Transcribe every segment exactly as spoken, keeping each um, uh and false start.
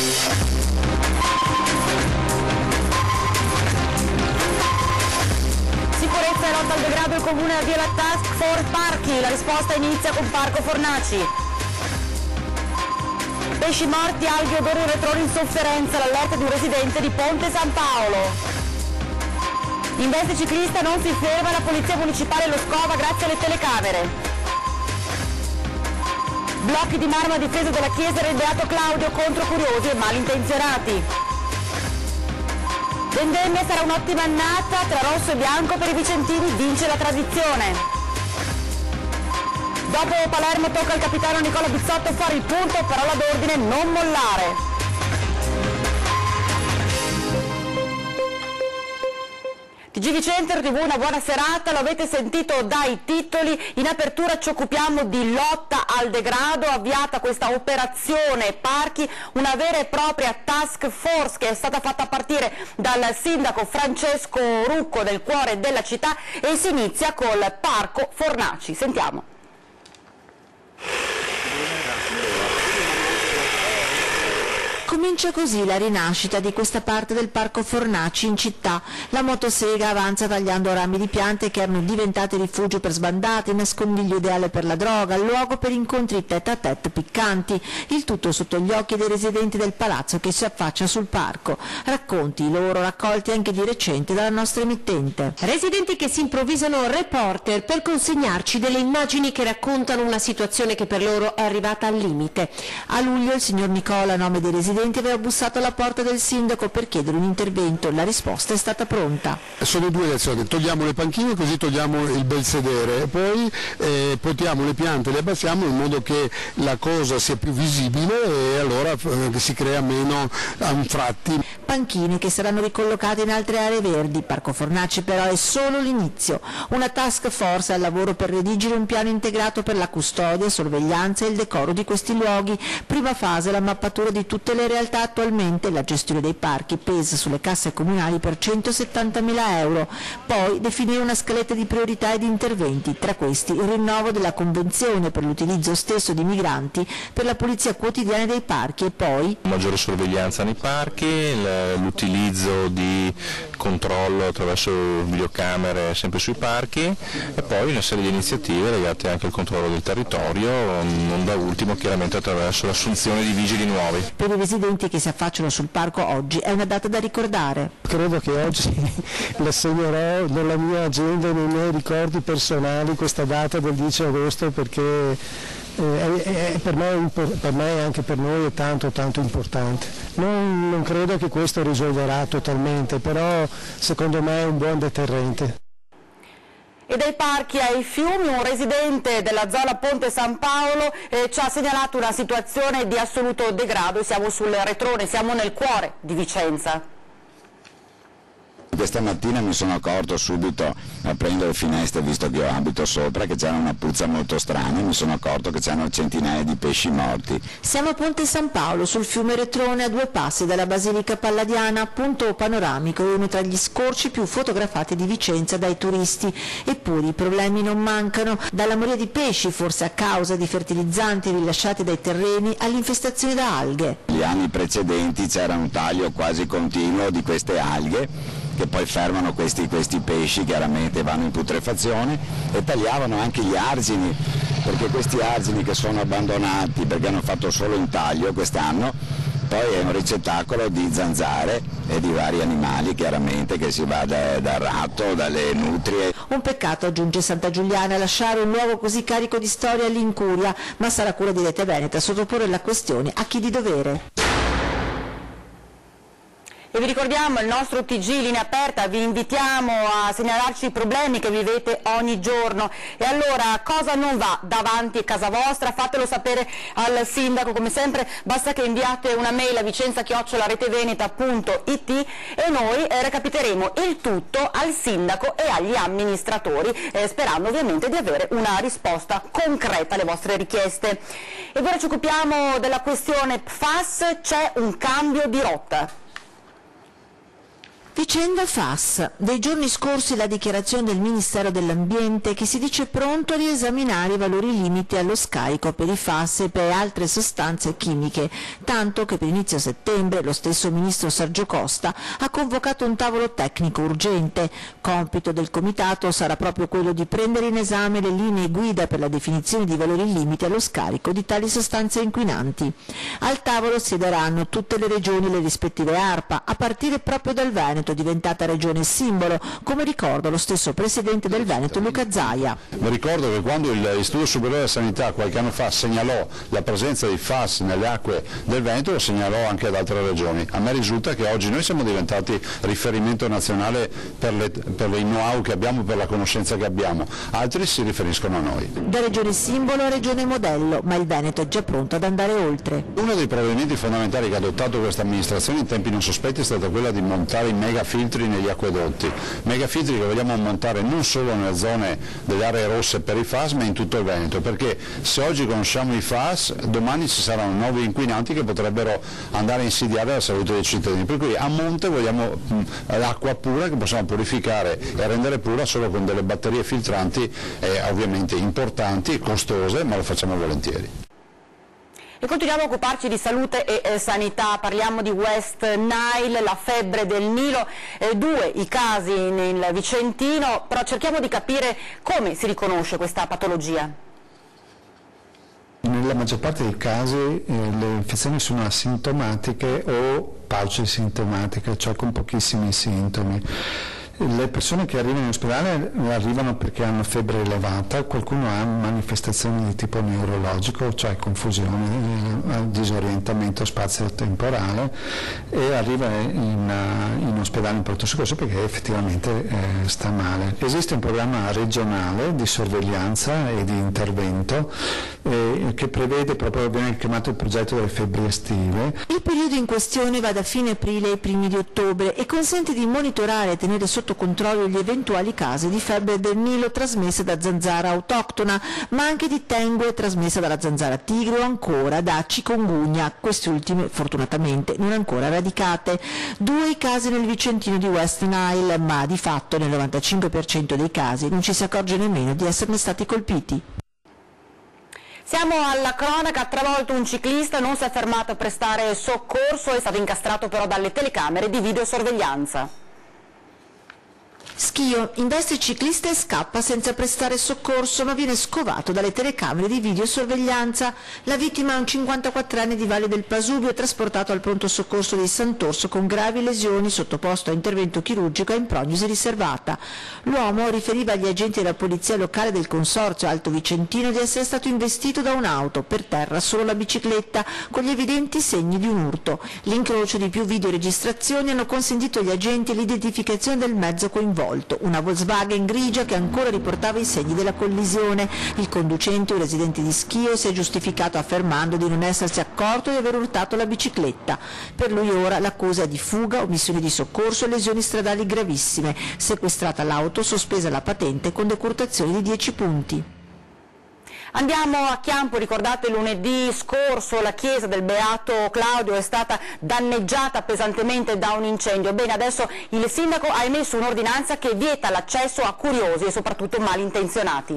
Sicurezza e lotta al degrado, il comune avvia la task force parchi, la risposta inizia con Parco Fornaci. Pesci morti, alghe, odori, retroni in sofferenza, l'allerta di un residente di Ponte San Paolo. In veste ciclista non si ferma la polizia municipale lo scova grazie alle telecamere. Blocchi di marmo a difesa della chiesa del Beato Claudio contro curiosi e malintenzionati. Vendemmia sarà un'ottima annata, tra rosso e bianco per i vicentini vince la tradizione. Dopo Palermo tocca al capitano Nicola Bizzotto fare il punto, parola d'ordine non mollare. T G Vicenza, R T V, una buona serata, lo avete sentito dai titoli, in apertura ci occupiamo di lotta al degrado, avviata questa operazione parchi, una vera e propria task force che è stata fatta partire dal sindaco Francesco Rucco del cuore della città e si inizia col Parco Fornaci. Sentiamo. Comincia così la rinascita di questa parte del Parco Fornaci in città. La motosega avanza tagliando rami di piante che erano diventate rifugio per sbandate, nascondiglio ideale per la droga, luogo per incontri tête à tête piccanti. Il tutto sotto gli occhi dei residenti del palazzo che si affaccia sul parco. Racconti loro raccolti anche di recente dalla nostra emittente. Residenti che si improvvisano reporter per consegnarci delle immagini che raccontano una situazione che per loro è arrivata al limite. A luglio il signor Nicola, a nome dei residenti, aveva bussato alla porta del sindaco per chiedere un intervento. La risposta è stata pronta. Sono due le azioni: togliamo le panchine così togliamo il bel sedere e poi eh, portiamo le piante, le abbassiamo in modo che la cosa sia più visibile e allora eh, si crea meno anfratti. Panchine che saranno ricollocate in altre aree verdi. Parco Fornaci però è solo l'inizio. Una task force al lavoro per redigere un piano integrato per la custodia, sorveglianza e il decoro di questi luoghi. Prima fase la mappatura di tutte le realtà attualmente, la gestione dei parchi pesa sulle casse comunali per centosettantamila euro. Poi definire una scaletta di priorità e di interventi, tra questi il rinnovo della convenzione per l'utilizzo stesso di migranti per la pulizia quotidiana dei parchi e poi maggiore sorveglianza nei parchi, l'utilizzo di controllo attraverso videocamere sempre sui parchi e poi una serie di iniziative legate anche al controllo del territorio, non da ultimo chiaramente attraverso l'assunzione di vigili nuovi. Per i residenti che si affacciano sul parco oggi è una data da ricordare. Credo che oggi la segnerò nella mia agenda e nei miei ricordi personali questa data del dieci agosto perché eh, è, è per, me, per me e anche per noi è tanto tanto importante. Non, non credo che questo risolverà totalmente, però secondo me è un buon deterrente. E dai parchi ai fiumi, un residente della zona Ponte San Paolo eh, ci ha segnalato una situazione di assoluto degrado. Siamo sul retrone, siamo nel cuore di Vicenza. Questa mattina mi sono accorto subito, aprendo le finestre, visto che io abito sopra, che c'era una puzza molto strana e mi sono accorto che c'erano centinaia di pesci morti. Siamo a Ponte San Paolo, sul fiume Retrone, a due passi dalla Basilica Palladiana, punto panoramico e uno tra gli scorci più fotografati di Vicenza dai turisti. Eppure i problemi non mancano, dalla moria di pesci, forse a causa di fertilizzanti rilasciati dai terreni, all'infestazione da alghe. Negli anni precedenti c'era un taglio quasi continuo di queste alghe che poi fermano questi, questi pesci, chiaramente vanno in putrefazione, e tagliavano anche gli argini, perché questi argini che sono abbandonati perché hanno fatto solo un taglio quest'anno, poi è un ricettacolo di zanzare e di vari animali, chiaramente, che si va da, dal ratto, dalle nutrie. Un peccato, aggiunge Santa Giuliana, lasciare un luogo così carico di storia all'incuria, ma sarà cura di Rete Veneta sottoporre la questione a chi di dovere. E vi ricordiamo il nostro T G linea aperta, vi invitiamo a segnalarci i problemi che vivete ogni giorno. E allora cosa non va davanti a casa vostra? Fatelo sapere al sindaco, come sempre basta che inviate una mail a vicenza chiocciola reteveneta punto it e noi eh, recapiteremo il tutto al sindaco e agli amministratori, eh, sperando ovviamente di avere una risposta concreta alle vostre richieste. E ora ci occupiamo della questione P F A S, c'è un cambio di rotta. Vicenda F A S. Dei giorni scorsi la dichiarazione del Ministero dell'Ambiente che si dice pronto a riesaminare i valori limiti allo scarico per i F A S e per altre sostanze chimiche, tanto che per inizio settembre lo stesso Ministro Sergio Costa ha convocato un tavolo tecnico urgente. Compito del Comitato sarà proprio quello di prendere in esame le linee guida per la definizione di valori limiti allo scarico di tali sostanze inquinanti. Al tavolo siederanno tutte le regioni e le rispettive A R P A, a partire proprio dal Veneto, diventata regione simbolo, come ricorda lo stesso presidente del Veneto Luca Zaia. Vi ricordo che quando l'Istituto Superiore della Sanità qualche anno fa segnalò la presenza di F A S nelle acque del Veneto, lo segnalò anche ad altre regioni. A me risulta che oggi noi siamo diventati riferimento nazionale per le, per le know-how che abbiamo, per la conoscenza che abbiamo, altri si riferiscono a noi. Da regione simbolo a regione modello, ma il Veneto è già pronto ad andare oltre. Uno dei provvedimenti fondamentali che ha adottato questa amministrazione in tempi non sospetti è stata quella di montare i megafiltri negli acquedotti, megafiltri che vogliamo montare non solo nelle zone delle aree rosse per i F A S ma in tutto il Veneto, perché se oggi conosciamo i F A S domani ci saranno nuovi inquinanti che potrebbero andare a insidiare la salute dei cittadini, per cui a monte vogliamo l'acqua pura che possiamo purificare e rendere pura solo con delle batterie filtranti eh, ovviamente importanti, costose, ma lo facciamo volentieri. E continuiamo a occuparci di salute e eh, sanità, parliamo di West Nile, la febbre del Nilo, eh, due i casi nel Vicentino, però cerchiamo di capire come si riconosce questa patologia. Nella maggior parte dei casi eh, le infezioni sono asintomatiche o paucisintomatiche, cioè con pochissimi sintomi. Le persone che arrivano in ospedale arrivano perché hanno febbre elevata, qualcuno ha manifestazioni di tipo neurologico, cioè confusione, disorientamento spazio-temporale, e arriva in, in ospedale in pronto soccorso perché effettivamente eh, sta male. Esiste un programma regionale di sorveglianza e di intervento eh, che prevede proprio, viene chiamato il progetto delle febbri estive. Il periodo in questione va da fine aprile ai primi di ottobre e consente di monitorare e tenere sotto controllo gli eventuali casi di febbre del Nilo trasmesse da zanzara autoctona, ma anche di dengue trasmessa dalla zanzara tigre o ancora da chikungunya, queste ultime fortunatamente non ancora radicate. Due i casi nel Vicentino di West Nile, ma di fatto nel novantacinque per cento dei casi non ci si accorge nemmeno di esserne stati colpiti. Siamo alla cronaca, travolto un ciclista, non si è fermato a prestare soccorso, è stato incastrato però dalle telecamere di videosorveglianza. Schio, investe il ciclista e scappa senza prestare soccorso, ma viene scovato dalle telecamere di videosorveglianza. La vittima è un cinquantaquattrenne di Valle del Pasubio, trasportato al pronto soccorso di Sant'Orso con gravi lesioni, sottoposto a intervento chirurgico a imprognosi riservata. L'uomo riferiva agli agenti della polizia locale del Consorzio Alto Vicentino di essere stato investito da un'auto, per terra solo la bicicletta, con gli evidenti segni di un urto. L'incrocio di più videoregistrazioni hanno consentito agli agenti l'identificazione del mezzo coinvolto, una Volkswagen grigia che ancora riportava i segni della collisione. Il conducente, un residente di Schio, si è giustificato affermando di non essersi accorto di aver urtato la bicicletta. Per lui ora l'accusa è di fuga, omissione di soccorso e lesioni stradali gravissime. Sequestrata l'auto, sospesa la patente con decurtazione di dieci punti. Andiamo a Chiampo, ricordate lunedì scorso la chiesa del Beato Claudio è stata danneggiata pesantemente da un incendio. Bene, adesso il sindaco ha emesso un'ordinanza che vieta l'accesso a curiosi e soprattutto malintenzionati.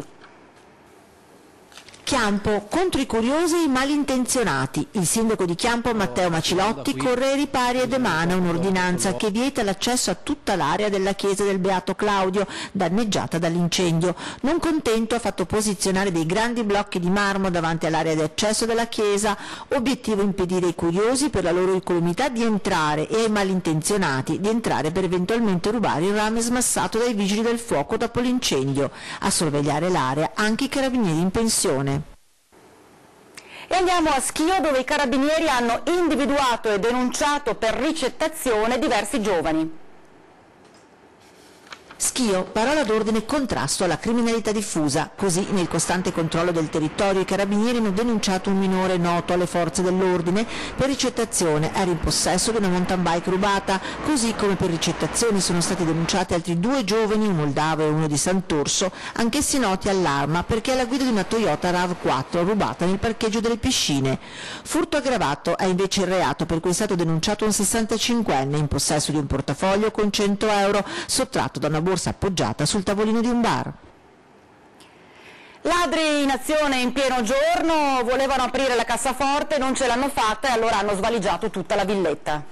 Chiampo, contro i curiosi e i malintenzionati. Il sindaco di Chiampo, Matteo Macilotti, corre ai ripari ed emana un'ordinanza che vieta l'accesso a tutta l'area della chiesa del Beato Claudio, danneggiata dall'incendio. Non contento, ha fatto posizionare dei grandi blocchi di marmo davanti all'area di accesso della chiesa. Obiettivo impedire ai curiosi, per la loro incolumità, di entrare e ai malintenzionati di entrare per eventualmente rubare il rame smassato dai vigili del fuoco dopo l'incendio. A sorvegliare l'area anche i carabinieri in pensione. E andiamo a Schio, dove i carabinieri hanno individuato e denunciato per ricettazione diversi giovani. Schio, parola d'ordine contrasto alla criminalità diffusa. Così, nel costante controllo del territorio, i carabinieri hanno denunciato un minore noto alle forze dell'ordine per ricettazione, era in possesso di una mountain bike rubata, così come per ricettazioni sono stati denunciati altri due giovani, un moldavo e uno di Sant'Orso, anch'essi noti all'arma perché alla guida di una Toyota RAV quattro rubata nel parcheggio delle piscine. Furto aggravato è invece il reato per cui è stato denunciato un sessantacinquenne in possesso di un portafoglio con cento euro sottratto da una borsa appoggiata sul tavolino di un bar. Ladri in azione in pieno giorno, volevano aprire la cassaforte, non ce l'hanno fatta e allora hanno svaligiato tutta la villetta.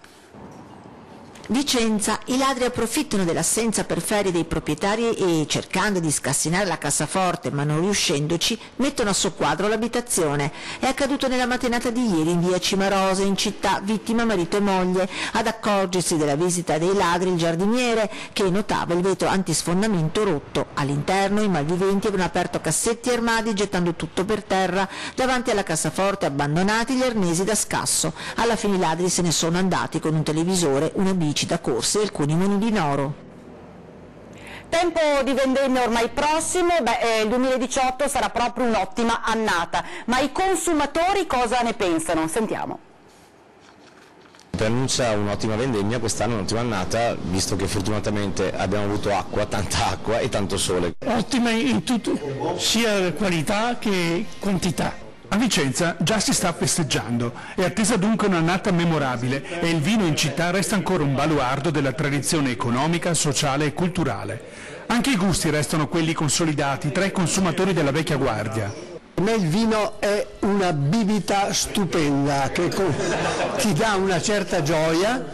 Vicenza, i ladri approfittano dell'assenza per ferie dei proprietari e, cercando di scassinare la cassaforte ma non riuscendoci, mettono a soqquadro l'abitazione. È accaduto nella mattinata di ieri in via Cimarosa, in città, vittima marito e moglie. Ad accorgersi della visita dei ladri il giardiniere, che notava il vetro antisfondamento rotto. All'interno i malviventi avevano aperto cassetti e armadi gettando tutto per terra. Davanti alla cassaforte abbandonati gli arnesi da scasso. Alla fine i ladri se ne sono andati con un televisore, una bici da corse e alcuni monili in oro. Tempo di vendemmia ormai prossimo, beh, eh, il duemiladiciotto sarà proprio un'ottima annata, ma i consumatori cosa ne pensano? Sentiamo. Preannuncia un'ottima vendemmia, quest'anno un'ottima annata, visto che fortunatamente abbiamo avuto acqua, tanta acqua e tanto sole. Ottima in tutto, sia qualità che quantità. A Vicenza già si sta festeggiando, è attesa dunque un'annata memorabile e il vino in città resta ancora un baluardo della tradizione economica, sociale e culturale. Anche i gusti restano quelli consolidati tra i consumatori della vecchia guardia. Per me il vino è una bibita stupenda che ti dà una certa gioia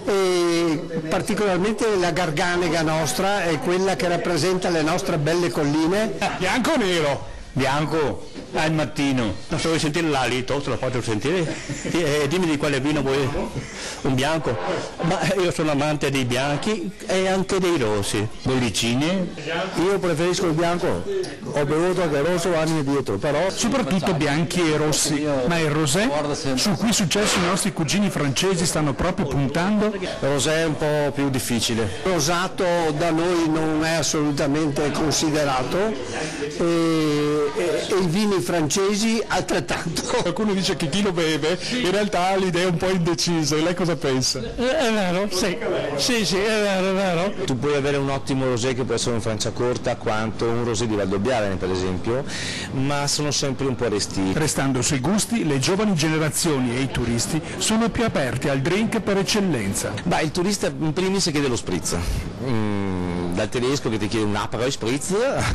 e particolarmente la Garganega nostra è quella che rappresenta le nostre belle colline. Bianco o nero? Bianco, al mattino. Non so, vuoi sentire l'alito? Te lo faccio sentire? Eh, dimmi di quale vino vuoi. Un bianco? Ma io sono amante dei bianchi e anche dei rossi. Bollicine? Io preferisco il bianco. Ho bevuto anche il rosso anni dietro, però... Soprattutto bianchi e rossi. Ma il rosé, su cui successo i nostri cugini francesi stanno proprio puntando? Il rosé è un po' più difficile. Il rosato da noi non è assolutamente considerato. E... E, e i vini francesi altrettanto. Qualcuno dice che chi lo beve in realtà ha l'idea un po' indeciso, e lei cosa pensa? È vero, sì, sì, sì, è vero, è vero. Tu puoi avere un ottimo rosé che può essere un Franciacorta quanto un rosé di Valdobbiadene per esempio, ma sono sempre un po' resti. Restando sui gusti, le giovani generazioni e i turisti sono più aperti al drink per eccellenza. Beh, il turista in primis chiede lo spritz. Mm, dal tedesco che ti chiede un Aperol Spritz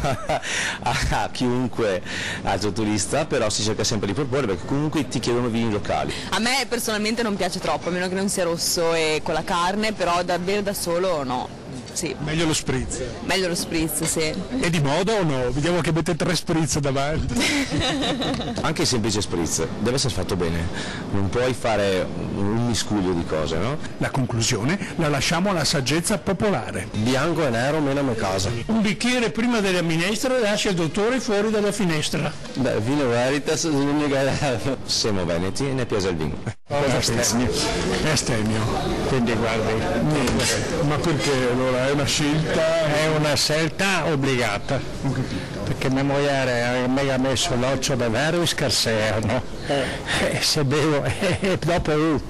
a chiunque altro turista, però si cerca sempre di proporre perché comunque ti chiedono vini locali. A me personalmente non piace troppo, a meno che non sia rosso e con la carne, però da bere da solo no. Sì. Meglio lo spritz. Meglio lo spritz, sì. È di moda o no? Vediamo che mette tre spritz davanti. Anche il semplice spritz deve essere fatto bene, non puoi fare un miscuglio di cose, no? La conclusione la lasciamo alla saggezza popolare. Bianco e nero meno a casa. Un bicchiere prima della minestra lascia il dottore fuori dalla finestra. Beh, vino veritas, siamo veneti e ne piace il vino. È stemio. È stemio. Quindi guardi, niente. Ma perché allora è una scelta? È una scelta obbligata. Perché mia moglie mi ha messo l'occhio da vero e scarseo, no? Eh, se bevo e eh, dopo uh.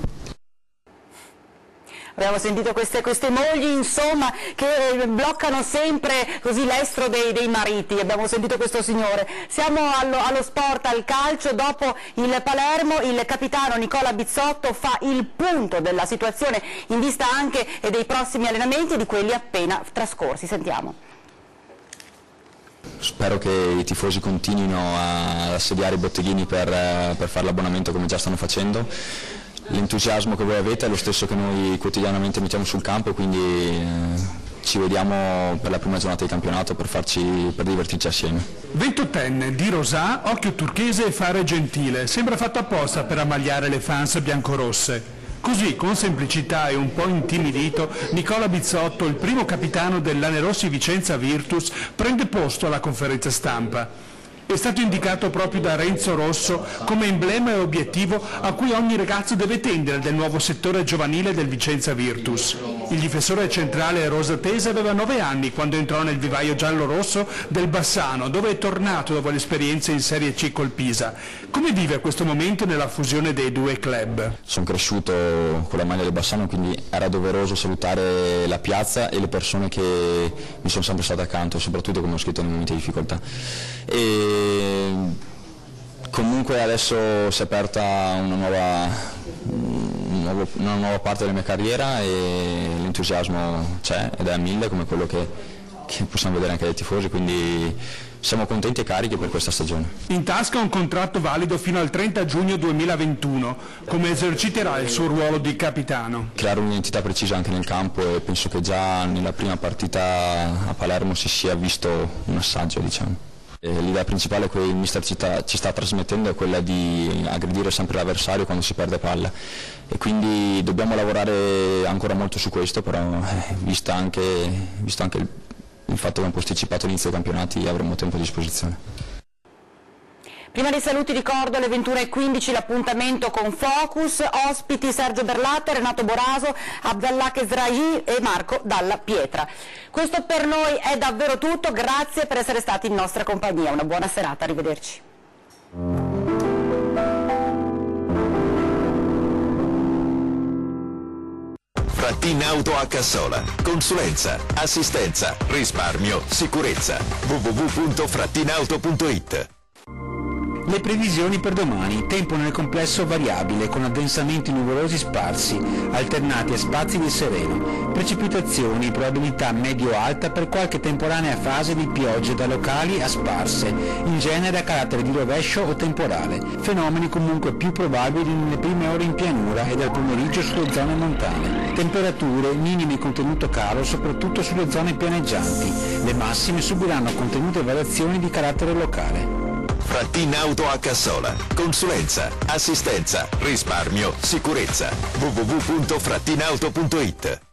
Abbiamo sentito queste, queste mogli insomma che bloccano sempre così l'estro dei, dei mariti, abbiamo sentito questo signore. Siamo allo, allo sport, al calcio, dopo il Palermo il capitano Nicola Bizzotto fa il punto della situazione in vista anche dei prossimi allenamenti e di quelli appena trascorsi. Sentiamo. Spero che i tifosi continuino ad assediare i botteghini per, per fare l'abbonamento come già stanno facendo. L'entusiasmo che voi avete è lo stesso che noi quotidianamente mettiamo sul campo, quindi eh, ci vediamo per la prima giornata di campionato per, farci, per divertirci assieme. ventottenne di Rosà, occhio turchese e fare gentile, sembra fatto apposta per ammagliare le fans biancorosse. Così, con semplicità e un po' intimidito, Nicola Bizzotto, il primo capitano del Lanerossi Vicenza Virtus, prende posto alla conferenza stampa. È stato indicato proprio da Renzo Rosso come emblema e obiettivo a cui ogni ragazzo deve tendere del nuovo settore giovanile del Vicenza Virtus. Il difensore centrale rosatese aveva nove anni quando entrò nel vivaio giallo-rosso del Bassano, dove è tornato dopo l'esperienza in Serie C col Pisa. Come vive questo momento nella fusione dei due club? Sono cresciuto con la maglia del Bassano, quindi era doveroso salutare la piazza e le persone che mi sono sempre state accanto, soprattutto come ho scritto nei momenti di difficoltà. E comunque adesso si è aperta una nuova, un nuovo, una nuova parte della mia carriera e l'entusiasmo c'è ed è a mille, come quello che, che possiamo vedere anche dai tifosi, quindi siamo contenti e carichi per questa stagione. In tasca un contratto valido fino al trenta giugno duemilaventuno. Come eserciterà il suo ruolo di capitano? Creare un'identità precisa anche nel campo, e penso che già nella prima partita a Palermo si sia visto un assaggio, diciamo. L'idea principale che il mister ci sta, ci sta trasmettendo è quella di aggredire sempre l'avversario quando si perde palla, e quindi dobbiamo lavorare ancora molto su questo, però eh, vista anche, visto anche il, il fatto che abbiamo posticipato l'inizio dei campionati avremo tempo a disposizione. Prima dei saluti ricordo alle ventuno e quindici l'appuntamento con Focus, ospiti Sergio Berlatte, Renato Boraso, Abdallah Kesrahi e Marco Dalla Pietra. Questo per noi è davvero tutto, grazie per essere stati in nostra compagnia, una buona serata, arrivederci. Frattin Auto a Cassola, consulenza, assistenza, risparmio, sicurezza. w w w punto frattinauto punto it. Le previsioni per domani: tempo nel complesso variabile con addensamenti nuvolosi sparsi, alternati a spazi di sereno, precipitazioni, probabilità medio-alta per qualche temporanea fase di piogge da locali a sparse, in genere a carattere di rovescio o temporale, fenomeni comunque più probabili nelle prime ore in pianura e dal pomeriggio sulle zone montane. Temperature, minimi contenuto calo soprattutto sulle zone pianeggianti, le massime subiranno contenute variazioni di carattere locale. Frattin Auto a Cassola, consulenza, assistenza, risparmio, sicurezza. w w w punto frattinauto punto it.